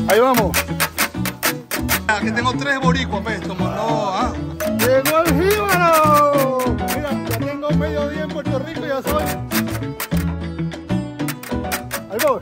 Ahí vamos. Aquí tengo 3 boricuas, pues, como no, ¿ah? ¡Llegó el jíbaro! Mira, ya tengo medio día en Puerto Rico y ya soy. Ahí voy.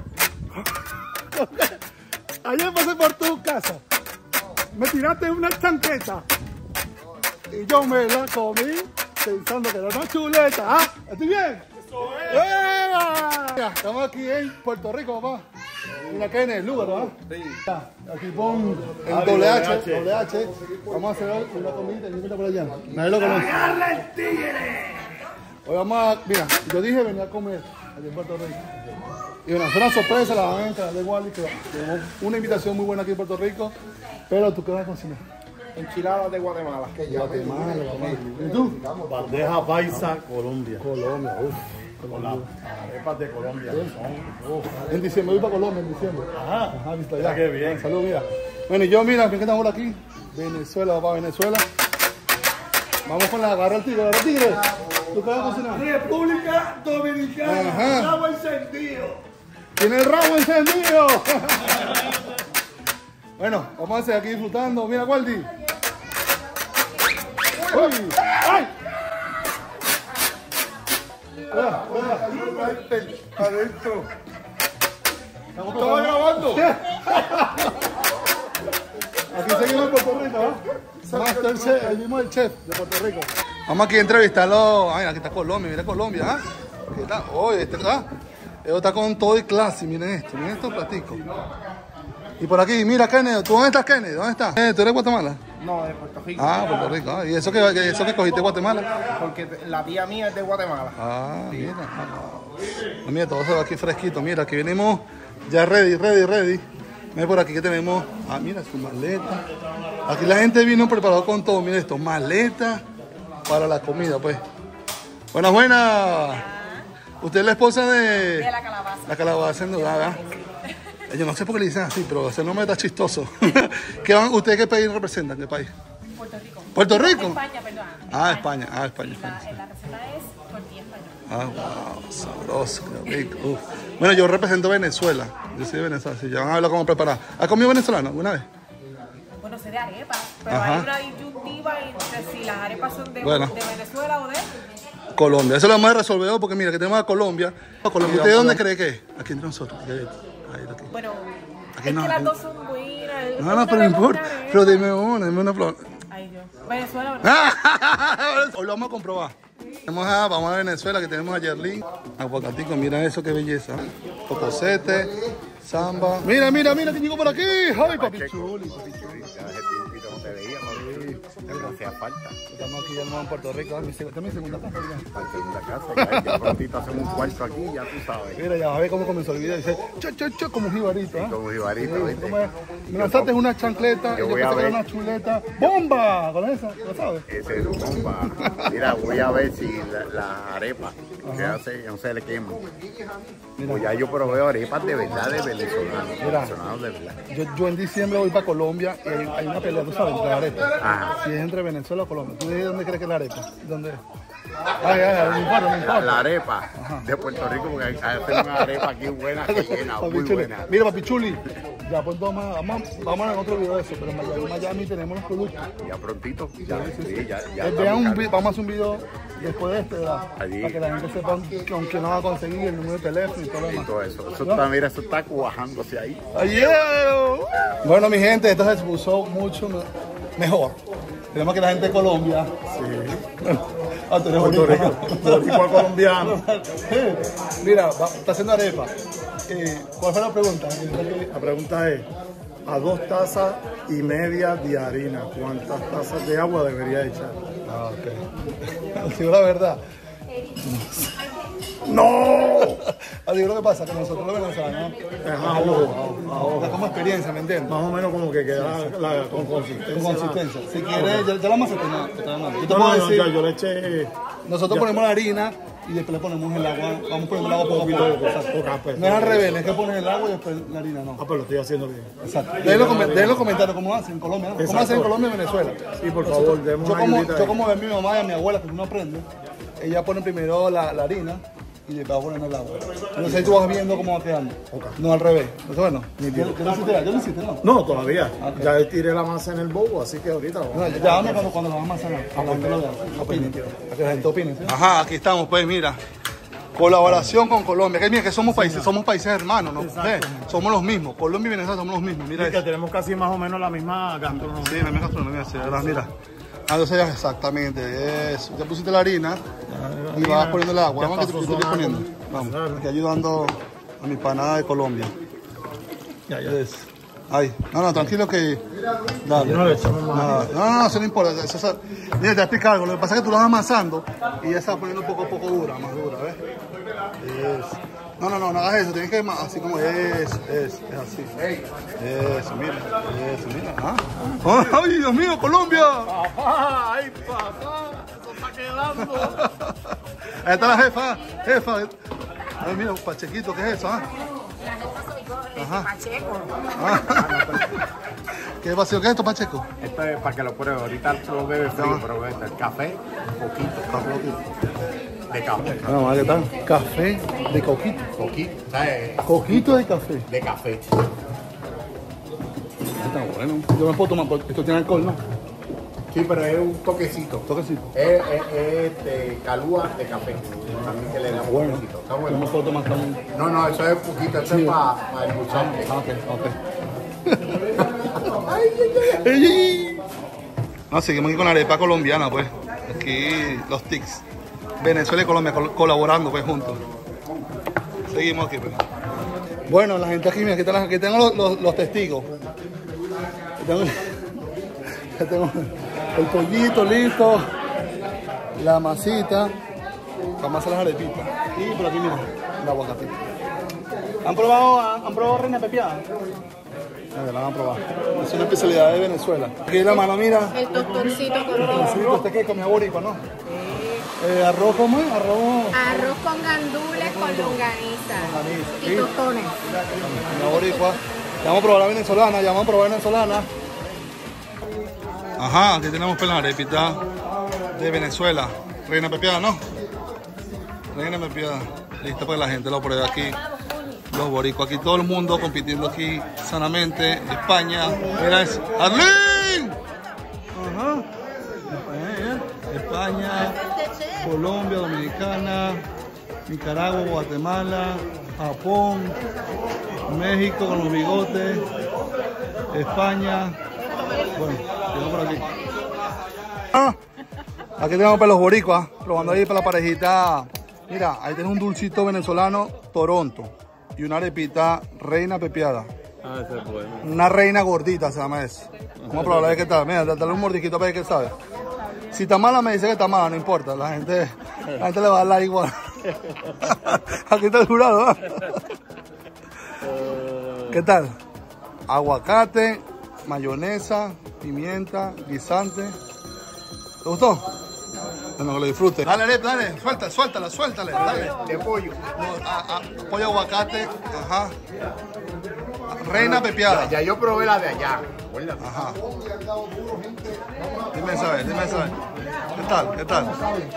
Ayer pasé por tu casa. Me tiraste una chancleta. Y yo me la comí pensando que era una chuleta. ¿Ah? ¿Estoy bien? ¡Eso es! Mira, estamos aquí en Puerto Rico, papá. Mira que en el lugar, ¿verdad? Sí. Aquí pon el doble H. Vamos a hacer una comida y mira por allá. Nadie lo conoce. ¡Agarra el tigre! Hoy vamos a... Mira, yo dije venir a comer aquí en Puerto Rico. Y bueno, es una sorpresa, la van a entrar de Wally, que tenemos una invitación muy buena aquí en Puerto Rico. Pero tú, ¿qué vas a cocinar? Enchiladas de Guatemala. Guatemala. ¿Y tú? Bandeja paisa, Colombia. Colombia, uff. Con las arepas de Colombia. En diciembre voy para Colombia, en diciembre. Ajá, viste allá. qué bien. Salud, mira. Bueno, y yo, mira, ¿qué estamos por aquí? Venezuela, papá, Venezuela. Vamos con la agarra el tigre, ¿Tú qué vas a cocinar? República Dominicana. Ajá. Rabo encendido. ¡Tiene el rabo encendido! Bueno, vamos a seguir aquí disfrutando. Mira, Waldi. ¡Uy! ¡Ay! Adentro. ¿Estaba grabando? Aquí seguimos en Puerto Rico, ¿no? Master Chef, el mismo el chef de Puerto Rico. Vamos aquí a entrevistarlo. Ay, aquí está Colombia, mira Colombia, ¿ah? ¿Qué tal? Oye, este está. Esto está con todo y clase, miren estos platicos. Y por aquí, mira, Kennedy, ¿tú dónde estás, Kennedy? ¿Dónde estás? ¿Tú eres de Guatemala? No, de Puerto Rico. Ah, Puerto Rico. Ah, ¿y eso que cogiste de Guatemala? Porque la tía mía es de Guatemala. Ah, mira. Ah, mira, todo se va aquí fresquito. Mira, aquí venimos ya ready. Mira por aquí que tenemos. Ah, mira, su maleta. Aquí la gente vino preparado con todo. Mira esto, maleta para la comida, pues. Buenas. Usted es la esposa de la calabaza. La calabaza endudada. Yo no sé por qué le dicen así, pero ese nombre está chistoso. ¿Ustedes qué país representan? ¿Qué país? Puerto Rico. ¿Puerto Rico? España, perdón. España. La receta es tortilla española. Wow, sabroso, qué rico. Uf. Bueno, yo represento Venezuela. Yo soy de Venezuela, sí, ya van a verlo cómo preparar. ¿Has comido venezolano alguna vez? Bueno, sé de arepas, pero Ajá. hay una disyuntiva entre si las arepas son de Venezuela o de Colombia. Eso lo vamos a resolver hoy porque mira, que tenemos a Colombia. ¿Usted de dónde cree que es? Aquí entre nosotros. Bueno, aquí es no, que las aquí dos son buenas. No, pero no importa. Pero dime una flor. Ay, Dios. Venezuela, ¿verdad? Hoy lo vamos a comprobar. Vamos a Venezuela, que tenemos a Yerlin. Aguacatico, mira eso, qué belleza. Cocosete, samba. Mira, que llegó por aquí. Ay, papi chuli. No hacía falta. Estamos aquí ya en Puerto Rico. Esta es mi segunda casa. La segunda casa. Ya prontito hacemos un cuarto aquí, ya tú sabes. Mira, ya va a ver cómo comenzó el video. Dice, como un jibarito. ¿Eh? Como jibarito, ¿viste? Me lanzaste una chancleta, yo pensé que era una chuleta. ¡Bomba! ¿Con esa? ¿Lo sabes? Ese es bomba. Mira, voy a ver si la arepa que hace, no se le quema. Pues ya yo probé arepas de verdad de venezolanos. Venezolanos de verdad. Yo en diciembre voy para Colombia y hay una pelea, tú sabes, entre arepas. Ajá. Si es entre Venezuela o Colombia. ¿Tú de dónde crees que es la arepa? ¿Dónde es? No importa. La arepa de Puerto Rico, porque hay una arepa aquí buena, que llena, muy buena. Mira, papi chuli, ya pues vamos en otro video de eso, pero en Miami tenemos los productos. Ya prontito, ya. Vamos a hacer un video después de este, ¿verdad? Allí. Para que la gente sepa con quién nos va a conseguir el número de teléfono y todo lo demás. Todo eso. Eso está cuajándose ahí. Bueno, mi gente, esto se puso mucho mejor. Tenemos que la gente de Colombia. Sí. Tú eres boricua colombiano. Mira, está haciendo arepa. ¿Cuál fue la pregunta? La pregunta es, a 2 tazas y media de harina, ¿cuántas tazas de agua debería echar? Ah, ok. Digo la verdad. ¡No! Así que lo que pasa es que nosotros los venezolanos es como experiencia, ¿me entiendes? Más o menos como que queda con consistencia. Con consistencia. Si quieres, ya la vamos a tener. Yo te No, puedo decir, yo le eché... nosotros ponemos la harina y después le ponemos el agua. Vamos poniendo el agua poco a poco. Exacto. No es al revés, es que pones el agua y después la harina no. Ah, pero lo estoy haciendo bien. Exacto. Dejen los comentarios cómo hacen en Colombia, ¿no? ¿Cómo hacen en Colombia y Venezuela? Sí, por favor, demos una ayudita. Yo como de mi mamá y a mi abuela, que uno aprende, ella pone primero la harina, y le vas poniendo el agua. Entonces ahí tú vas viendo cómo va quedando. No al revés. Entonces, bueno, ¿yo lo hiciste, no? No, todavía. Okay. Ya tiré la masa en el bobo, así que ahorita lo vamos. Ya dame cuando lo vas a amasar. A que la gente opine. ¿Sí? Ajá, aquí estamos, pues, mira. Colaboración con Colombia. Que mira que somos países hermanos, ¿no? Somos los mismos. Colombia y Venezuela somos los mismos. Mira, que tenemos casi más o menos la misma gastronomía. Sí, la misma gastronomía, sí, ¿verdad? Mira. Entonces ya exactamente. Eso. Ya pusiste la harina y vas poniendo el agua. Vamos, que te estoy poniendo. Vamos, aquí ayudando a mi panada de Colombia. Ya. Ay, no, tranquilo que... Dale. No, eso no importa. Mira, te voy a explicar algo. Lo que pasa es que tú lo vas amasando y ya se va poniendo poco a poco más dura, ¿ves? No hagas eso. Tienes que así como es así. Eso, mira. ¿Ah? ¡Ay, Dios mío, Colombia! ¡Papá! ¡Ay, papá! ¡Eso está quedando! Ahí está la jefa. Ay, mira, Pachequito, ¿qué es eso? ¿Ah? Pacheco. ¿Qué vacío? ¿Qué es esto, Pacheco? Esto es para que lo pruebe. Ahorita lo bebe frío, pero este, el café, poquito. De café. Bueno, ¿qué tal? Café de coquito. Coquito de café. De café. Está bueno. Yo me puedo tomar porque esto tiene alcohol, ¿no? Sí, pero es un toquecito. Es calúa de café. También que le da un toquecito. Está bueno. Yo me puedo tomar también. No, eso es poquito. Eso es para endulzarte. No, seguimos aquí con la arepa colombiana, pues. Aquí los tics. Venezuela y Colombia colaborando, pues, juntos. Seguimos aquí, pues. Bueno, la gente aquí, mira, aquí tengo los testigos. Ya tengo el pollito listo, la masita, para hacer las arepitas. Y por aquí, mira, el aguacate. ¿Han probado reina pepiada? La van a probar. Es una especialidad de Venezuela. Aquí la mano, mira. El tostoncito con Este que comía boricua, ¿no? ¿Arroz cómo es? arroz con gandules con longaniza y tostones. Una boricua. Ya vamos a probar la venezolana, Ajá, aquí tenemos pues la arepita de Venezuela. Reina pepiada, ¿no? Reina pepiada. Lista para que la gente lo pruebe aquí. Los boricuas, aquí todo el mundo compitiendo aquí sanamente. España, mira eso. ¡Arlín! Ajá. España, Colombia, Dominicana, Nicaragua, Guatemala, Japón, México con los bigotes, España. Bueno, quedamos por aquí. Aquí tenemos para los boricuas, probando ahí para la parejita. Mira, ahí tenemos un dulcito venezolano, Toronto. Y una arepita reina pepiada. Ese es bueno. Una reina gordita se llama eso. Vamos a probar a ver qué tal. Mira, dale un mordisquito para ver qué sabe. Si está mala, me dice que está mala, no importa. La gente le va a dar la igual. Aquí está el jurado, ¿eh? ¿Qué tal? Aguacate, mayonesa, pimienta, guisante. ¿Te gustó? Bueno, que lo disfrutes. Dale, suéltale. Dale. De pollo. Pollo aguacate, ajá. Reina pepiada. Ya yo probé la de allá. Ajá. Dime saber. ¿Qué tal?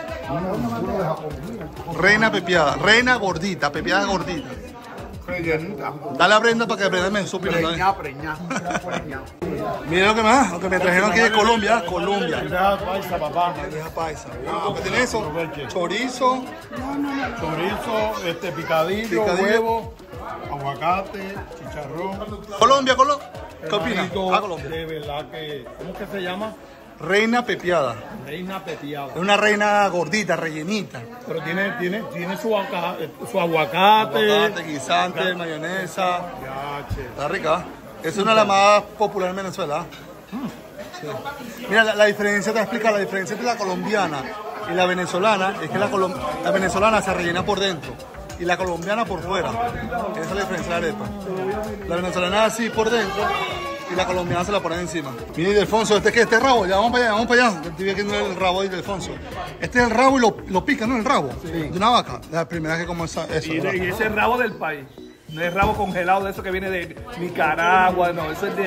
Reina pepiada, reina gordita, pepiada gordita. Dale a Brenda para que Brenda me supe. Preñá. Mira lo que me trajeron aquí de Colombia. Bandeja paisa, papá. Bandeja paisa. ¿Qué tiene eso? Chorizo. Chorizo, picadillo, huevo, aguacate, chicharrón. Colombia. ¿Qué opinas? Colombia. De verdad que, ¿cómo que se llama? Reina pepiada. Reina pepiada. Es una reina gordita, rellenita. Pero tiene su aguacate, guisante, mayonesa. Yache. Está rica. Es una de las más populares en Venezuela. Sí. Mira, la diferencia, te voy a explicar, la diferencia entre la colombiana y la venezolana es que la venezolana se rellena por dentro y la colombiana por fuera. Esa es la diferencia de la arepa. La venezolana es así por dentro y la colombiana se la pone encima. Mira, Ildefonso, ¿este rabo? Ya, vamos para allá. Estoy viendo el rabo de Ildefonso. Este es el rabo y lo pican, ¿no? El rabo de una vaca. La primera vez que como eso. Y ese es el rabo del país. No es rabo congelado de eso que viene de Nicaragua, no, eso es de aquí.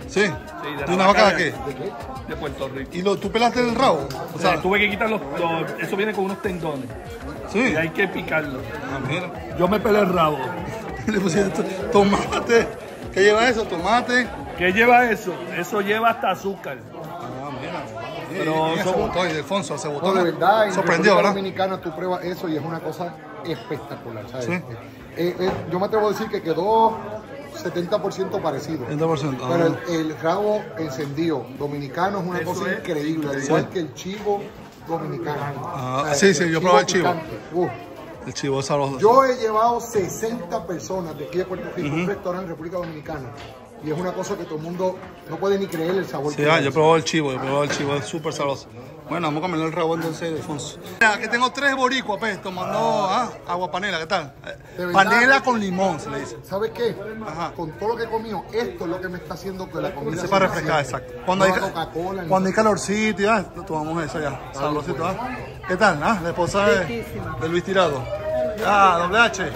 Sí. Sí, ¿De una vaca de qué? De Puerto Rico. ¿Y tú pelaste el rabo? O sea, tuve que quitar eso viene con unos tendones. Sí. Y hay que picarlo. Ah, mira. Yo me pelé el rabo. Le pusiste tomate. ¿Qué lleva eso? Tomate. ¿Qué lleva eso? Eso lleva hasta azúcar. Ah, mira. Pero y se somos- botó, y Alfonso, se botó. No, de verdad, en Sorprendió, República ¿verdad? Dominicana tú pruebas eso y es una cosa espectacular, ¿sabes? Sí. Yo me atrevo a decir que quedó 70% parecido. 70%. Pero el rabo encendido dominicano es una cosa increíble, al igual que el chivo dominicano. Ah, sí, yo probé el chivo. picante. El chivo es sabroso. Yo he llevado 60 personas de aquí de Puerto Rico a un restaurante en República Dominicana. Y es una cosa que todo el mundo no puede ni creer el sabor. Sí, que yo es. probé el chivo, es súper sabroso. Bueno, vamos a comer el rabo entonces, Alfonso. Mira, aquí tengo 3 boricuas, pues, tomando agua panela, ¿qué tal? De verdad. Panela con limón, se le dice. ¿Sabes qué? Ajá. Con todo lo que he comido, esto es lo que me está haciendo que la comida Se para sea refrescar, siempre. exacto. No la Coca-Cola, ni- Cuando hay calorcito, ya, tomamos eso ya. Sabrosito, ¿ah? ¿Qué tal? La esposa de Luis Tirado. Ah, doble H.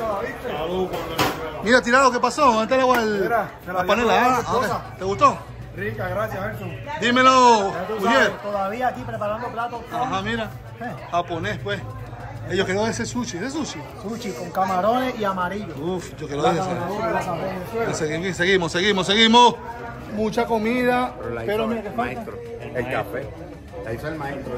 Mira, Tirado, ¿qué pasó? ¿Dónde está el agua? La panela, ¿ah? ¿Te gustó? Rica, gracias, Gerson. Dímelo, Juliet. Todavía aquí preparando platos. Ajá, mira. Japonés, pues. Yo quiero ese sushi, ¿de sushi? Sushi con camarones y amarillo. Uf, yo quiero ese. Seguimos. Mucha comida. Pero mira, ¿qué falta? Maestro, el café. La hizo el maestro.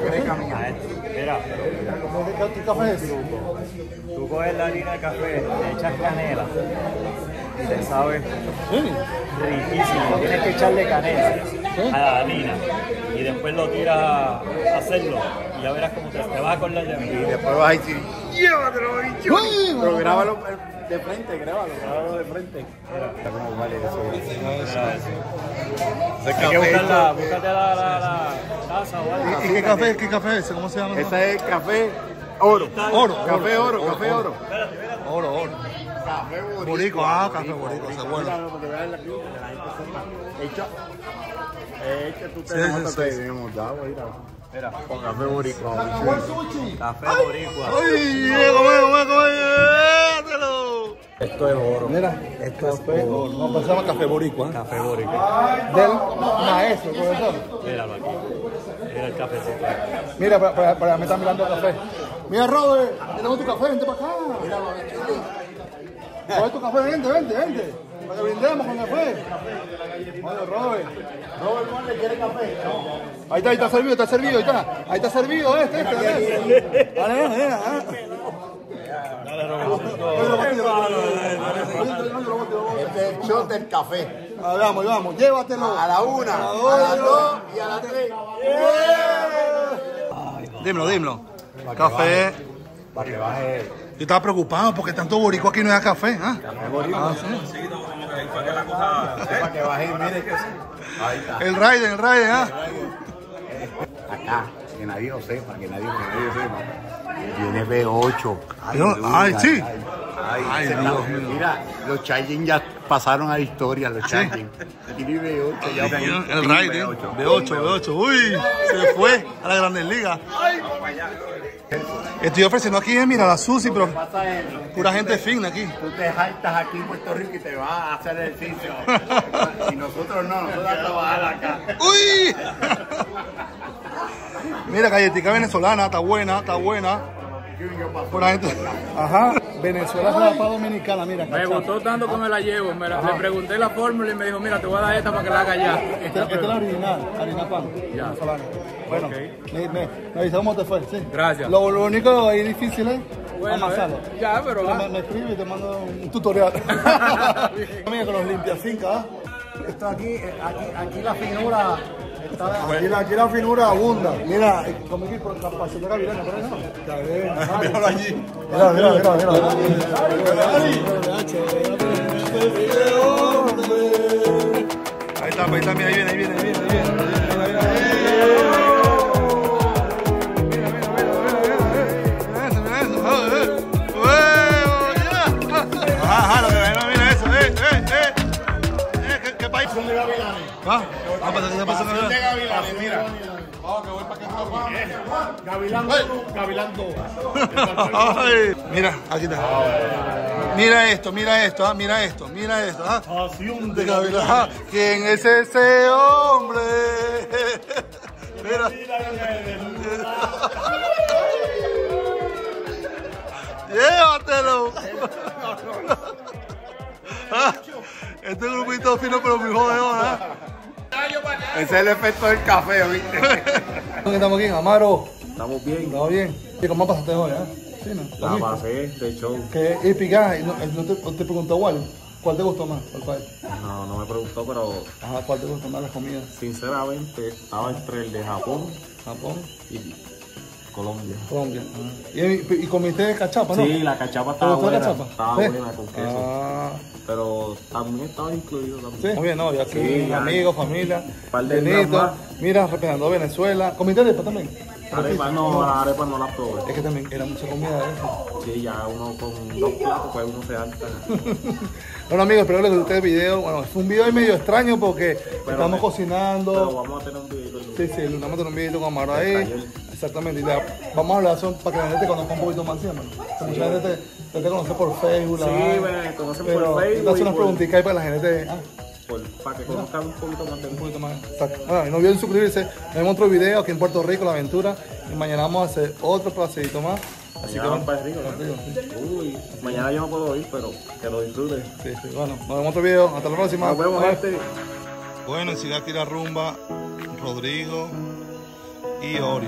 Mira, ¿Qué café es? tú coges la harina de café, le echas canela y te sabe riquísimo. Tienes que echarle canela a la harina y después lo tiras a hacerlo y ya verás cómo te vas a acordar de mí. Y después vas a decir, llévatelo, bicho. Pero grábalo de frente, grábalo de frente. Mira cómo vale eso. Hay que búscate la taza o algo. ¿Y qué café es? ¿Cómo se llama? Ese es café oro. Café oro. Oro. Café Boricua, café boricua, ese es bueno. Es que tú te Sí, notas sí, que sí. tenemos agua, mira. Con café boricua. Café boricua. ¡Ay! ¡Cómetelo! Esto es oro. Mira, café oro. No, pues se llama café boricua. Café boricua. Del maestro, profesor. Míralo aquí. Mira el cafecito. Mira, para mí está mirando el café. Mira, Robert, tenemos tu café, vente para acá. Coge tu café, vente. Para que brindemos con café. Vale, Robert, ¿cuál le quiere café? Ahí está servido, ahí está servido este. Dale. Este es el shot del café. Vamos, llévatelo. A la 1, a las 2 y a las 3. Dímelo. Café. Para que baje. Yo estaba preocupado porque tanto boricua aquí no hay café. Café boricua. Sí. Para que baje, mire que sí. Ahí está. El Raiden, Acá, que nadie lo sepa, que nadie sepa. Tiene B8. Ay, sí. Ay, Dios mío. mira, los Charging ya pasaron a la historia, los Charging. Tiene B8 ya. El Raiden, B8. Uy, se fue a la Grandes Ligas. Estoy ofreciendo aquí, mira, la Susi, pero pura gente fina aquí. Tú te jaltas aquí en Puerto Rico y te vas a hacer ejercicio. Y nosotros no, nosotros a trabajar acá. ¡Uy! Mira, galletica venezolana, está buena. Pura gente. Ajá, Venezuela es la dominicana, mira. Me gustó tanto que me la llevo. Le pregunté la fórmula y me dijo, mira, te voy a dar esta para que la haga ya. Esta es la original, harina pan. Ya. Venezolana. Bueno, me avisa cómo te fue, sí. Gracias. Lo único ahí difícil es amasarlo. Ya, pero va. Me escribe y te mando un tutorial. Mira, con los limpiafincas, Esto aquí la finura. Aquí la finura abunda. Mira, como que por la pasión de Gavilana, por ahí no. Míralo allí. Ahí está, mira, ahí viene. Ajá, lo que viene eso, ¿Qué país Son de Gavilanes. ¿Ah? ¿Qué pasa? Son de Gavilanes, mira. Vamos, que voy para que Gavilán 1, Gavilán 2. Mira, aquí está. Mira esto, mira esto, ¿ah? Mira esto, mira esto. ¿Ah? De Gavilán. ¿Quién es ese hombre? Mira. Llévatelo. Este grupito fino, pero muy jodedor, ¿eh? Ese es el efecto del café, ¿viste? Estamos aquí en Amaro. Estamos bien. ¿Estamos bien? ¿Y cómo pasaste hoy, Sí, ¿no? La pasé de show. ¿Qué? Y pica, no te preguntó cuál te gustó más? No me preguntó, pero Ajá, ¿cuál te gustó más las comidas? sinceramente estaba entre el de Japón y Colombia. ¿Y comiste cachapa, no? Sí, la cachapa estaba ¿Te gustó la buena. cachapa? Estaba ¿Sí? buena con queso. Pero también estaba incluido también. Sí, muy bien, no, yo aquí, Sí, amigos, familia, par de Benito, más. mira, representando a Venezuela. ¿Comiste arepa también? Arepa no, las arepas no las probé. Es que también era mucha comida de eso. Sí, ya uno con 2 platos, pues uno se harta. Bueno, amigos, espero que les guste el video. Bueno, es un video medio extraño porque estamos cocinando. Pero vamos a tener un video. Sí, vamos a tener un video con Amaro ahí. Exactamente. Y vamos a hablar para que la gente te conozca un poquito más, ¿sí, hermano? Mucha gente te conoce por Facebook. Sí, me conocen por Facebook. Te hace unas preguntitas ahí para que la gente para que conozcan un poquito más de un poquito más. Exacto. Bueno, y no olviden suscribirse. Nos vemos otro video aquí en Puerto Rico, la aventura. Y mañana vamos a hacer otro paseíto más. Así que vamos para el río, ¿no? Uy, mañana yo no puedo ir, pero que lo disfruten. Sí, bueno, nos vemos otro video. Hasta la próxima. Nos vemos, gente. Bueno, sigue aquí la rumba, Rodrigo y Orio.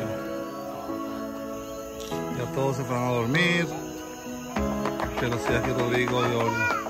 Ya todos se fueron a dormir, pero sigue aquí Rodrigo y Orio.